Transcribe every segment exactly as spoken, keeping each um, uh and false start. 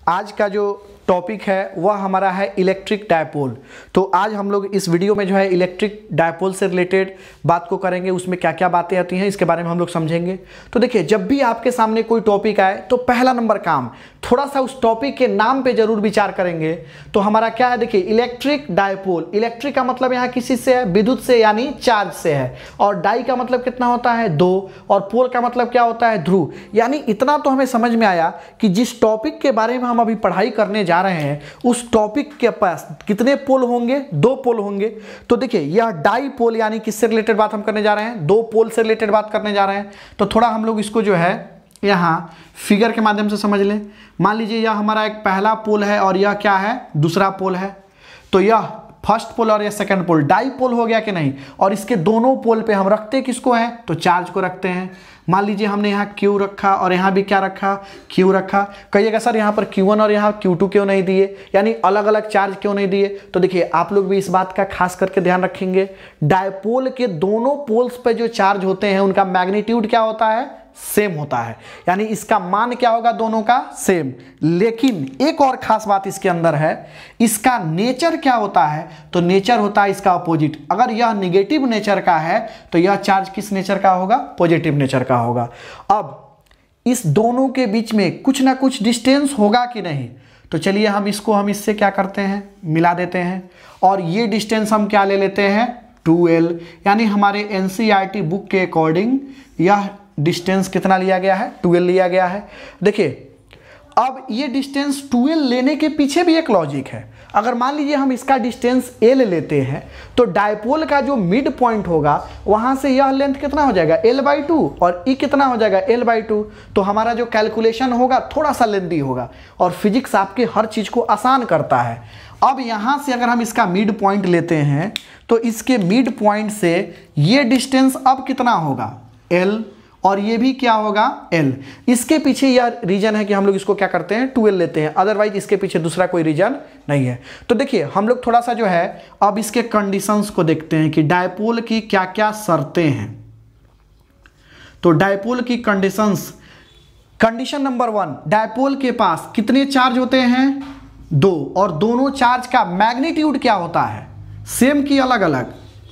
आज का जो टॉपिक है वह हमारा है इलेक्ट्रिक डायपोल। तो आज हम लोग इस वीडियो में जो है इलेक्ट्रिक डायपोल से रिलेटेड बात को करेंगे, उसमें क्या क्या बातें आती हैं इसके बारे में हम लोग समझेंगे। तो देखिए, जब भी आपके सामने कोई टॉपिक आए तो पहला नंबर काम थोड़ा सा उस टॉपिक के नाम पे जरूर विचार करेंगे। तो हमारा क्या है, देखिए इलेक्ट्रिक डायपोल। इलेक्ट्रिक का मतलब यहाँ किसी से है, विद्युत से यानी चार्ज से है, और डाई का मतलब कितना होता है, दो, और पोल का मतलब क्या होता है, ध्रुव। यानी इतना तो हमें समझ में आया कि जिस टॉपिक के बारे में हम अभी पढ़ाई करने जा रहे हैं उस टॉपिक के पास कितने पोल होंगे, दो पोल होंगे। तो देखिए यह डाई पोल यानी किससे रिलेटेड बात हम करने जा रहे हैं, दो पोल से रिलेटेड बात करने जा रहे हैं। तो थोड़ा हम लोग इसको जो है यहाँ फिगर के माध्यम से समझ लें। मान लीजिए यह हमारा एक पहला पोल है और यह क्या है, दूसरा पोल है। तो यह फर्स्ट पोल और यह सेकंड पोल डाई पोल हो गया कि नहीं। और इसके दोनों पोल पे हम रखते किसको हैं, तो चार्ज को रखते हैं। मान लीजिए हमने यहाँ Q रखा और यहाँ भी क्या रखा, Q रखा। कहिएगा सर यहाँ पर Q वन और यहाँ Q टू क्यों नहीं दिए, यानी अलग अलग चार्ज क्यों नहीं दिए। तो देखिए आप लोग भी इस बात का खास करके ध्यान रखेंगे, डायपोल के दोनों पोल्स पे जो चार्ज होते हैं उनका मैग्नीट्यूड क्या होता है, सेम होता है। यानी इसका मान क्या होगा, दोनों का सेम। लेकिन एक और खास बात इसके अंदर है, इसका नेचर क्या होता है, तो नेचर होता है इसका अपोजिट। अगर यह निगेटिव नेचर का है तो यह चार्ज किस नेचर का होगा, पॉजिटिव नेचर का होगा। अब इस दोनों के बीच में कुछ ना कुछ डिस्टेंस होगा कि नहीं। तो चलिए हम इसको हम इससे क्या करते हैं, मिला देते हैं, और ये डिस्टेंस हम क्या ले लेते हैं, टू एल। यानी हमारे एनसीईआरटी बुक के अकॉर्डिंग यह डिस्टेंस कितना लिया गया है, ट्वेल्व लिया गया है। देखिए अब ये डिस्टेंस ट्वेल्व लेने के पीछे भी एक लॉजिक है। अगर मान लीजिए हम इसका डिस्टेंस एल लेते हैं तो डायपोल का जो मिड पॉइंट होगा वहां से यह लेंथ कितना हो जाएगा, एल बाई टू, और ई कितना हो जाएगा, एल बाई टू। तो हमारा जो कैलकुलेशन होगा थोड़ा सा लेंथी होगा, और फिजिक्स आपके हर चीज को आसान करता है। अब यहां से अगर हम इसका मिड पॉइंट लेते हैं तो इसके मिड पॉइंट से ये डिस्टेंस अब कितना होगा, एल, और ये भी क्या होगा, एल। इसके पीछे यह रीजन है कि हम लोग इसको क्या करते हैं, ट्वेल्व लेते हैं, अदरवाइज इसके पीछे दूसरा कोई रीजन नहीं है। तो देखिए हम लोग थोड़ा सा जो है अब इसके कंडीशंस को देखते हैं कि डायपोल की क्या क्या शर्तें हैं। तो डायपोल की conditions, condition number one, dipole के पास कितने चार्ज होते हैं, दो, और दोनों चार्ज का मैग्नीट्यूड क्या होता है, सेम की अलग अलग।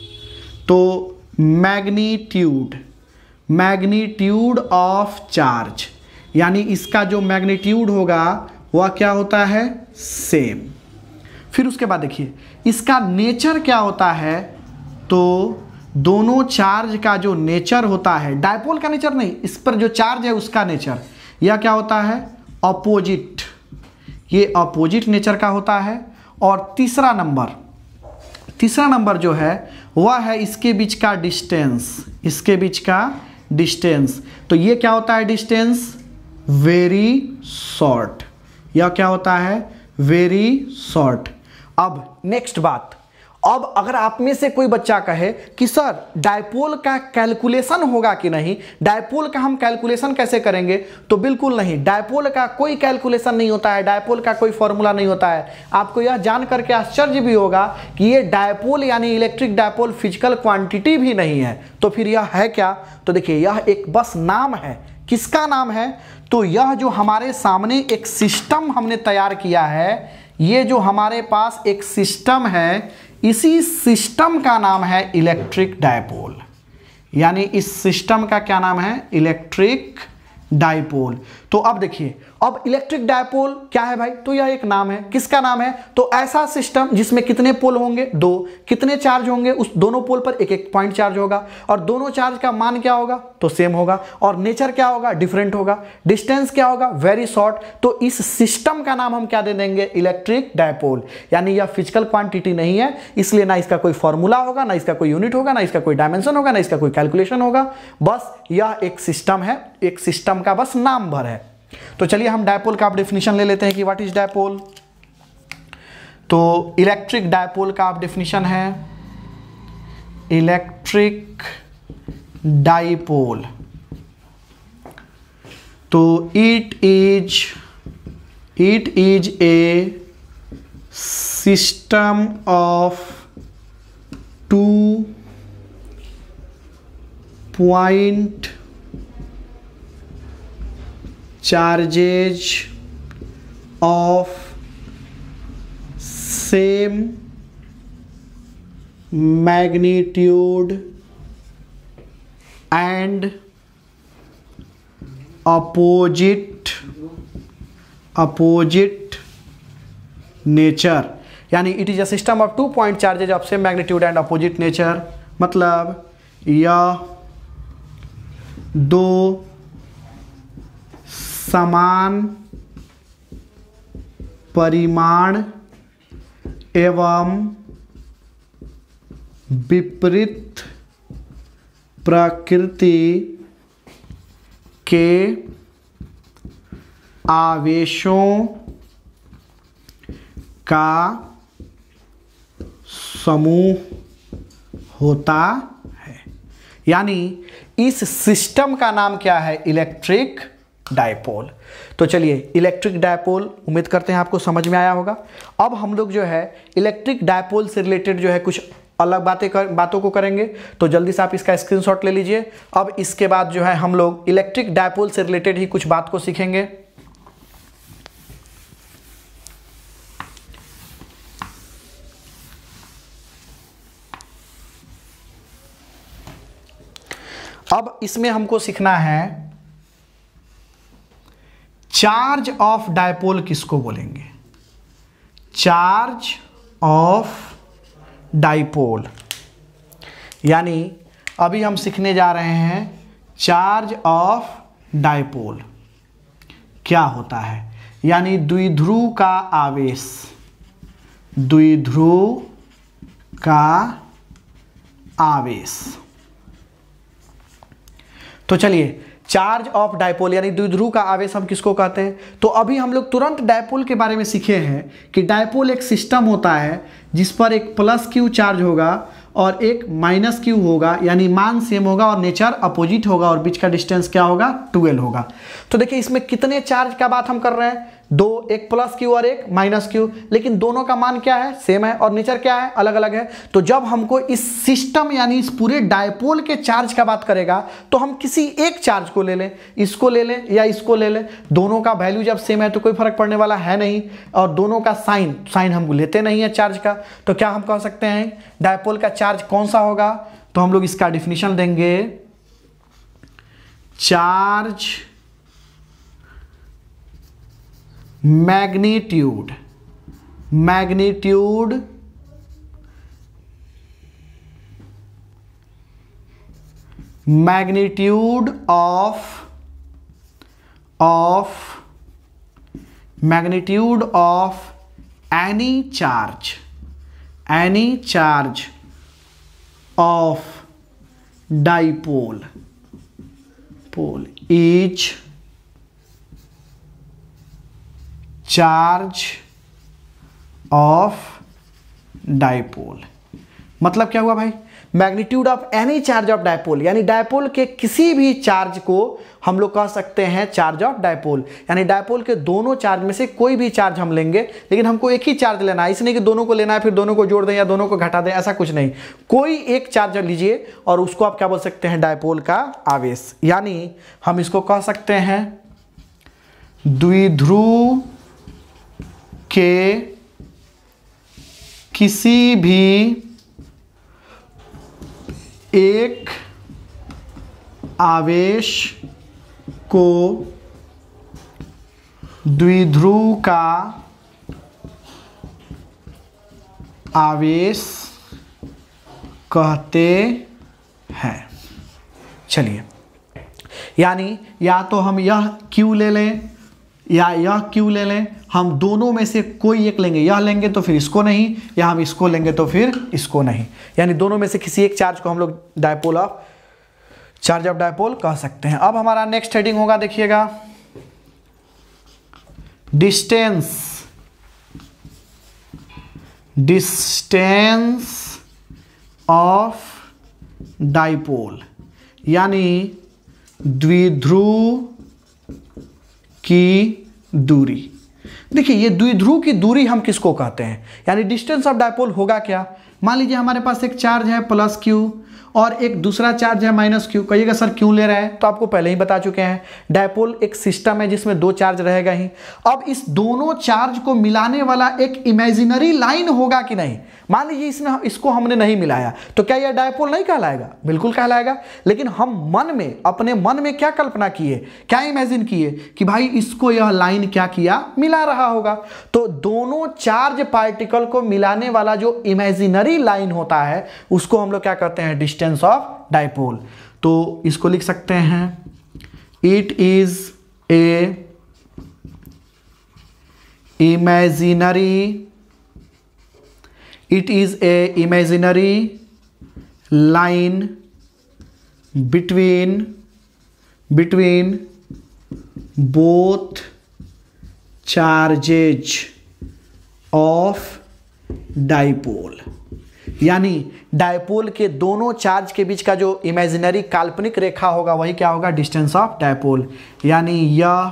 तो मैग्नीट्यूड, मैग्नीट्यूड ऑफ चार्ज, यानी इसका जो मैग्नीट्यूड होगा वह क्या होता है, सेम। फिर उसके बाद देखिए इसका नेचर क्या होता है, तो दोनों चार्ज का जो नेचर होता है, डायपोल का नेचर नहीं, इस पर जो चार्ज है उसका नेचर, यह क्या होता है, अपोजिट। ये अपोजिट नेचर का होता है। और तीसरा नंबर, तीसरा नंबर जो है वह है इसके बीच का डिस्टेंस, इसके बीच का डिस्टेंस। तो ये क्या होता है, डिस्टेंस वेरी शॉर्ट, यह क्या होता है, वेरी शॉर्ट। अब नेक्स्ट बात, अब अगर आप में से कोई बच्चा कहे कि सर डायपोल का कैलकुलेशन होगा कि नहीं, डायपोल का हम कैलकुलेशन कैसे करेंगे, तो बिल्कुल नहीं, डायपोल का कोई कैलकुलेशन नहीं होता है, डायपोल का कोई फॉर्मूला नहीं होता है। आपको यह जान करके आश्चर्य भी होगा कि ये डायपोल यानी इलेक्ट्रिक डायपोल फिजिकल क्वांटिटी भी नहीं है। तो फिर यह है क्या, तो देखिए यह एक बस नाम है। किसका नाम है, तो यह जो हमारे सामने एक सिस्टम हमने तैयार किया है, ये जो हमारे पास एक सिस्टम है, इसी सिस्टम का नाम है इलेक्ट्रिक डायपोल। यानी इस सिस्टम का क्या नाम है, इलेक्ट्रिक डायपोल। तो अब देखिए, अब इलेक्ट्रिक डायपोल क्या है भाई, तो यह एक नाम है। किसका नाम है, तो ऐसा सिस्टम जिसमें कितने पोल होंगे, दो, कितने चार्ज होंगे, उस दोनों पोल पर एक एक पॉइंट चार्ज होगा, और दोनों चार्ज का मान क्या होगा, तो सेम होगा, और नेचर क्या होगा, डिफरेंट होगा, डिस्टेंस क्या होगा, वेरी शॉर्ट। तो इस सिस्टम का नाम हम क्या दे देंगे, इलेक्ट्रिक डायपोल। यानी यह फिजिकल क्वांटिटी नहीं है, इसलिए ना इसका कोई फॉर्मूला होगा, ना इसका कोई यूनिट होगा, ना इसका कोई डायमेंशन होगा, ना इसका कोई कैलकुलेशन होगा। बस यह एक सिस्टम है, एक सिस्टम का बस नाम भर है। तो चलिए हम डायपोल का आप डेफिनेशन ले लेते हैं कि व्हाट इज डायपोल। तो इलेक्ट्रिक डायपोल का आप डेफिनेशन है, इलेक्ट्रिक डायपोल, तो it is it is a system of two point charges of same magnitude and opposite opposite nature, यानी it is a system of two point charges of same magnitude and opposite nature. मतलब यह दो समान परिमाण एवं विपरीत प्रकृति के आवेशों का समूह होता है। यानी इस सिस्टम का नाम क्या है? Electric dipole. तो चलिए, इलेक्ट्रिक डायपोल उम्मीद करते हैं आपको समझ में आया होगा। अब हम लोग जो है इलेक्ट्रिक डायपोल से रिलेटेड जो है कुछ अलग बातें कर बातों को करेंगे, तो जल्दी से आप इसका स्क्रीनशॉट ले लीजिए। अब इसके बाद जो है हम लोग इलेक्ट्रिक डायपोल से रिलेटेड ही कुछ बात को सीखेंगे। अब इसमें हमको सीखना है चार्ज ऑफ डायपोल किसको बोलेंगे? चार्ज ऑफ डायपोल, यानी अभी हम सीखने जा रहे हैं चार्ज ऑफ डायपोल क्या होता है। यानी द्विध्रुव का आवेश, द्विध्रुव का आवेश। तो चलिए, चार्ज ऑफ डायपोल यानी द्विध्रुव का आवेश हम किसको कहते हैं? तो अभी हम लोग तुरंत डायपोल के बारे में सीखे हैं कि डायपोल एक सिस्टम होता है जिस पर एक प्लस क्यू चार्ज होगा और एक माइनस क्यू होगा, यानी मान सेम होगा और नेचर अपोजिट होगा और बीच का डिस्टेंस क्या होगा? ट्वेल्व होगा। तो देखिए, इसमें कितने चार्ज का बात हम कर रहे हैं? दो, एक प्लस क्यू और एक माइनस क्यू, लेकिन दोनों का मान क्या है? सेम है और नेचर क्या है? अलग अलग है। तो जब हमको इस सिस्टम यानी इस पूरे डायपोल के चार्ज का बात करेगा तो हम किसी एक चार्ज को ले लें, इसको ले लें या इसको ले लें, दोनों का वैल्यू जब सेम है तो कोई फर्क पड़ने वाला है नहीं, और दोनों का साइन साइन हम लेते नहीं है चार्ज का। तो क्या हम कह सकते हैं डायपोल का चार्ज कौन सा होगा? तो हम लोग इसका डिफिनीशन देंगे, charge magnitude magnitude magnitude of of magnitude of any charge any charge of dipole pole is charge of dipole. मतलब क्या हुआ भाई? Magnitude of any charge of dipole, यानी डायपोल के किसी भी चार्ज को हम लोग कह सकते हैं चार्ज ऑफ डायपोल। यानी डायपोल के दोनों चार्ज में से कोई भी चार्ज हम लेंगे, लेकिन हमको एक ही चार्ज लेना है, इसलिए कि दोनों को लेना है फिर दोनों को जोड़ दें या दोनों को घटा दें, ऐसा कुछ नहीं। कोई एक चार्ज लीजिए और उसको आप क्या बोल सकते हैं? डायपोल का आवेश। यानी हम इसको कह सकते हैं द्विध्रुव के किसी भी एक आवेश को द्विध्रुव का आवेश कहते हैं। चलिए, यानी या तो हम यह क्यू ले लें या यह क्यू ले लें, हम दोनों में से कोई एक लेंगे, यह लेंगे तो फिर इसको नहीं, या हम इसको लेंगे तो फिर इसको नहीं। यानी दोनों में से किसी एक चार्ज को हम लोग dipole of charge of dipole कह सकते हैं। अब हमारा नेक्स्ट हेडिंग होगा, देखिएगा, डिस्टेंस डिस्टेंस ऑफ डायपोल, यानी द्विध्रुव की दूरी। देखिए, ये द्विध्रुव की दूरी हम किसको कहते हैं? यानी डिस्टेंस ऑफ डायपोल होगा क्या? मान लीजिए हमारे पास एक चार्ज है प्लस क्यू और एक दूसरा चार्ज है माइनस क्यू। कहिएगा सर क्यों ले रहे हैं, तो आपको पहले ही बता चुके हैं, डायपोल एक सिस्टम है जिसमें दो चार्ज रहेगा ही। अब इस दोनों चार्ज को मिलाने वाला एक इमेजिनरी लाइन होगा कि नहीं। मान लीजिए इसने इसको हमने नहीं मिलाया तो क्या यह डायपोल नहीं कहलाएगा, बिल्कुल कहलाएगा। लेकिन हम मन में, अपने मन में क्या कल्पना किए, क्या इमेजिन किए कि भाई इसको यह लाइन क्या किया, मिला रहा होगा। तो दोनों चार्ज पार्टिकल को मिलाने वाला जो इमेजिनरी लाइन होता है उसको हम लोग क्या कहते हैं, डिस्टेंस ऑफ डायपोल। तो इसको लिख सकते हैं, it is a imaginary It is a imaginary line between between both charges of dipole। यानी डायपोल के दोनों चार्ज के बीच का जो इमेजिनरी काल्पनिक रेखा होगा वही क्या होगा, डिस्टेंस ऑफ डायपोल। यानी यह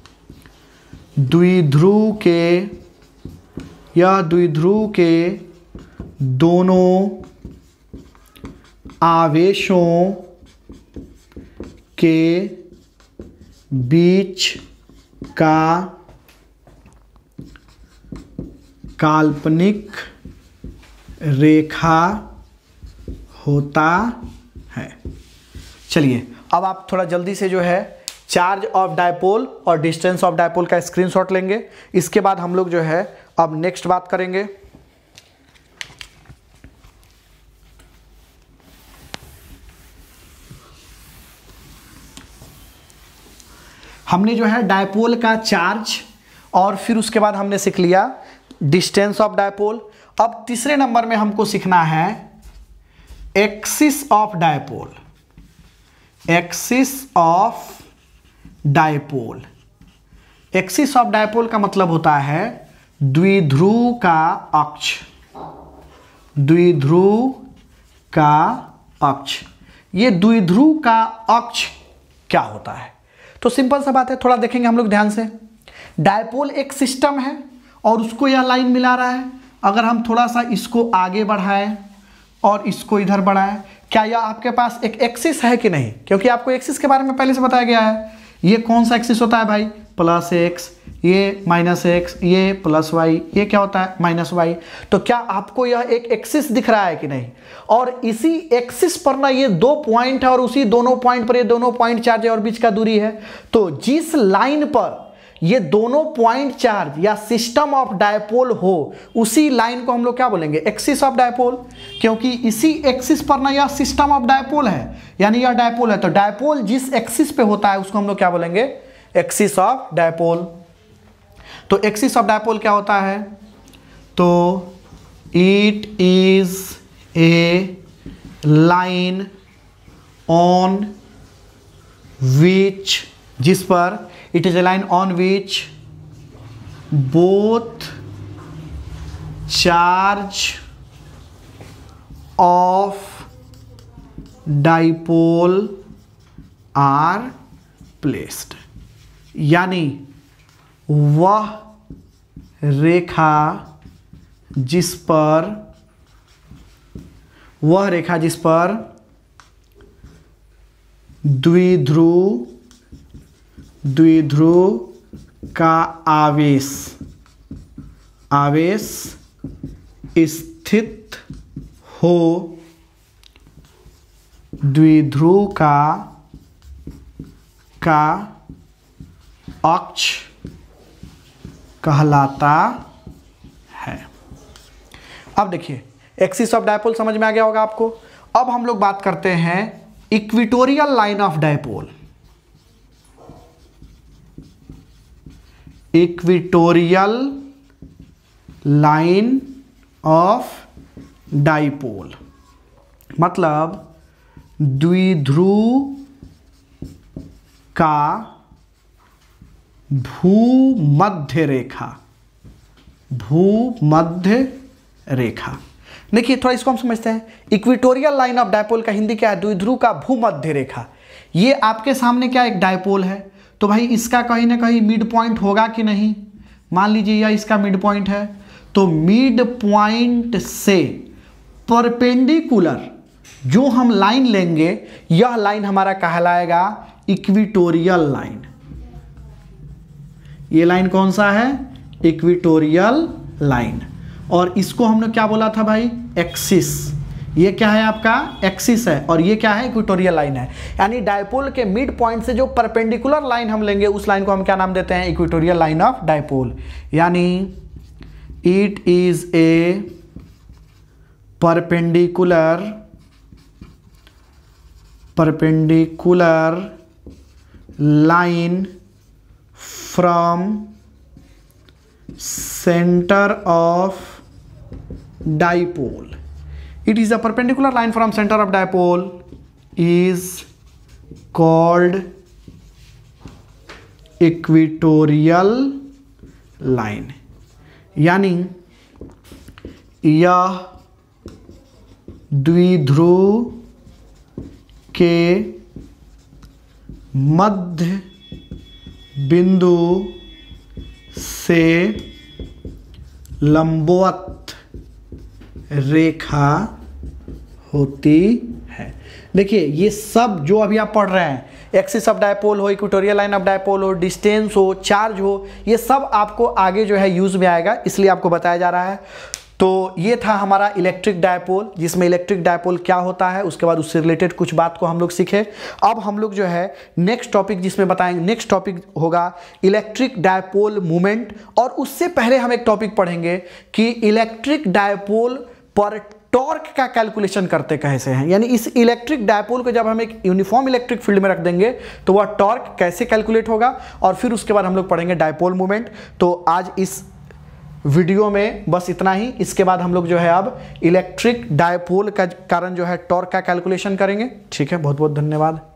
द्विध्रुव के यह द्विध्रुव के दोनों आवेशों के बीच का काल्पनिक रेखा होता है। चलिए अब आप थोड़ा जल्दी से जो है चार्ज ऑफ डायपोल और डिस्टेंस ऑफ डायपोल का स्क्रीनशॉट लेंगे। इसके बाद हम लोग जो है अब नेक्स्ट बात करेंगे। हमने जो है डायपोल का चार्ज और फिर उसके बाद हमने सीख लिया डिस्टेंस ऑफ डायपोल। अब तीसरे नंबर में हमको सीखना है axis of dipole. Axis of dipole axis of dipole का मतलब होता है द्विध्रुव का अक्ष। द्विध्रुव का अक्ष, ये द्विध्रुव का अक्ष क्या होता है? तो सिंपल सा बात है, थोड़ा देखेंगे हम लोग ध्यान से। डायपोल एक सिस्टम है और उसको यह लाइन मिला रहा है। अगर हम थोड़ा सा इसको आगे बढ़ाएं और इसको इधर बढ़ाएं, क्या यह आपके पास एक एक्सिस है कि नहीं? क्योंकि आपको एक्सिस के बारे में पहले से बताया गया है। ये कौन सा एक्सिस होता है भाई? प्लस एक्स, ये माइनस एक्स, ये प्लस वाई, ये क्या होता है? Minus Y. तो क्या आपको यह एक एक्सिस दिख रहा है कि नहीं? और इसी एक्सिस पर ना ये दो पॉइंट है और उसी दोनों पॉइंट पर ये दोनों पॉइंट चार्ज है और बीच का दूरी है। तो जिस लाइन पर ये दोनों पॉइंट चार्ज या सिस्टम ऑफ डायपोल हो उसी लाइन को हम लोग क्या बोलेंगे? Axis of dipole. क्योंकि इसी एक्सिस पर ना यह सिस्टम ऑफ डायपोल है, यानी यह डायपोल है। तो डायपोल जिस एक्सिस पे होता है उसको हम लोग क्या बोलेंगे? Axis of dipole. तो एक्सिस ऑफ डायपोल क्या होता है? तो it is a line on which, जिस पर, it is a line on which both charge of dipole are placed. यानी वह रेखा जिस पर वह रेखा जिस पर द्विध्रुव द्विध्रुव का आवेश आवेश स्थित हो, द्विध्रुव का का अक्ष कहलाता है। अब देखिए एक्सिस ऑफ डायपोल समझ में आ गया होगा आपको। अब हम लोग बात करते हैं equatorial line of dipole. Equatorial line of dipole मतलब द्विध्रुव का भूमध्य रेखा। भूमध्य रेखा देखिए थोड़ा इसको हम समझते हैं। इक्वेटोरियल लाइन ऑफ डायपोल का हिंदी क्या है? द्विध्रुव का भूमध्य रेखा। ये आपके सामने क्या एक डायपोल है, तो भाई इसका कहीं ना कहीं मिड पॉइंट होगा कि नहीं? मान लीजिए यह इसका मिड पॉइंट है, तो मिड पॉइंट से परपेंडिकुलर जो हम लाइन लेंगे यह लाइन हमारा कहलाएगा इक्वेटोरियल लाइन। ये लाइन कौन सा है? Equatorial line. और इसको हमने क्या बोला था भाई? एक्सिस। ये क्या है आपका? एक्सिस है। और ये क्या है? इक्वेटोरियल लाइन है। यानी डायपोल के मिड पॉइंट से जो परपेंडिकुलर लाइन हम लेंगे उस लाइन को हम क्या नाम देते हैं? Equatorial line of dipole. यानी it is a perpendicular perpendicular line from centre of dipole. It is a perpendicular line from center of dipole is called equatorial line. यानी यह द्विध्रुव के मध्य बिंदु से लंबवत रेखा होती है। देखिए ये सब जो अभी आप पढ़ रहे हैं, एक्सिस ऑफ डायपोल हो, इक्वेटोरियल लाइन ऑफ डायपोल हो, डिस्टेंस हो, चार्ज हो, ये सब आपको आगे जो है यूज में आएगा, इसलिए आपको बताया जा रहा है। तो ये था हमारा इलेक्ट्रिक डायपोल, जिसमें इलेक्ट्रिक डायपोल क्या होता है, उसके बाद उससे रिलेटेड कुछ बात को हम लोग सीखे। अब हम लोग जो है नेक्स्ट टॉपिक जिसमें बताएंगे, नेक्स्ट टॉपिक होगा इलेक्ट्रिक डायपोल मूवमेंट। और उससे पहले हम एक टॉपिक पढ़ेंगे कि इलेक्ट्रिक डायपोल पर टॉर्क का कैलकुलेशन करते कैसे हैं। यानी इस इलेक्ट्रिक डायपोल को जब हम एक यूनिफॉर्म इलेक्ट्रिक फील्ड में रख देंगे तो वह टॉर्क कैसे कैलकुलेट होगा, और फिर उसके बाद हम लोग पढ़ेंगे डायपोल मूवमेंट। तो आज इस वीडियो में बस इतना ही। इसके बाद हम लोग जो है अब इलेक्ट्रिक डायपोल का कारण जो है टॉर्क का कैलकुलेशन करेंगे। ठीक है, बहुत बहुत धन्यवाद।